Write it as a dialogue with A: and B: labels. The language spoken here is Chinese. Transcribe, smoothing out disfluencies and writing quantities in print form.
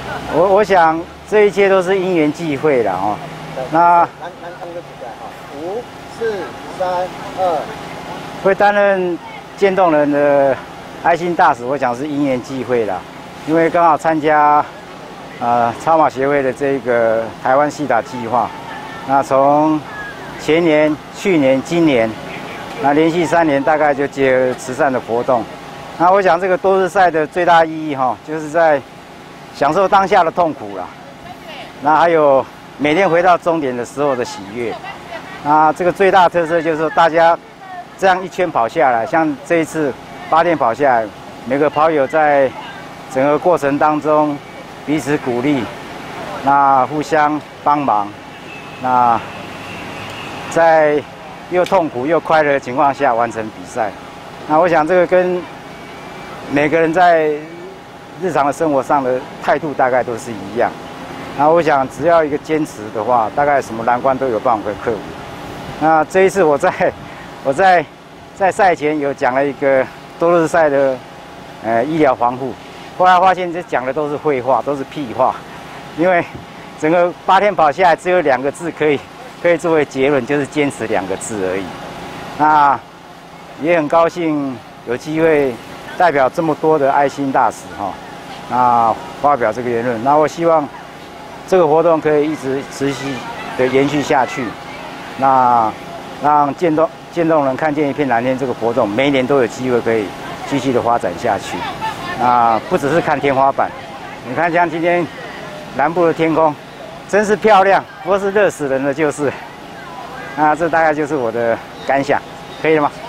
A: 我想这一切都是因缘际会了哦。那
B: 5、4、3、2，
A: 会担任渐冻人的爱心大使，我想是因缘际会啦，因为刚好参加超马协会的这个台湾西打计划，那从前年、去年、今年，那连续3年大概就结合慈善的活动。那我想这个多日赛的最大意义哈，就是在享受当下的痛苦啦，那还有每天回到终点的时候的喜悦。那这个最大特色就是说，大家这样一圈跑下来，像这一次8天跑下来，每个跑友在整个过程当中彼此鼓励，那互相帮忙，那在又痛苦又快乐的情况下完成比赛。那我想这个跟每个人在日常的生活上的态度大概都是一样。然后我想只要一个坚持的话，大概什么难关都有办法克服。那这一次我在赛前有讲了一个多日赛的医疗防护，后来发现这讲的都是废话，都是屁话，因为整个8天跑下来只有2个字可以作为结论，就是坚持2个字而已。那也很高兴有机会代表这么多的爱心大使哈，那发表这个言论。那我希望这个活动可以一直持续的延续下去，那让渐冻人看见一片蓝天这个活动，每一年都有机会可以继续的发展下去。那不只是看天花板，你看像今天南部的天空，真是漂亮，不过是热死人的就是。那这大概就是我的感想，可以了吗？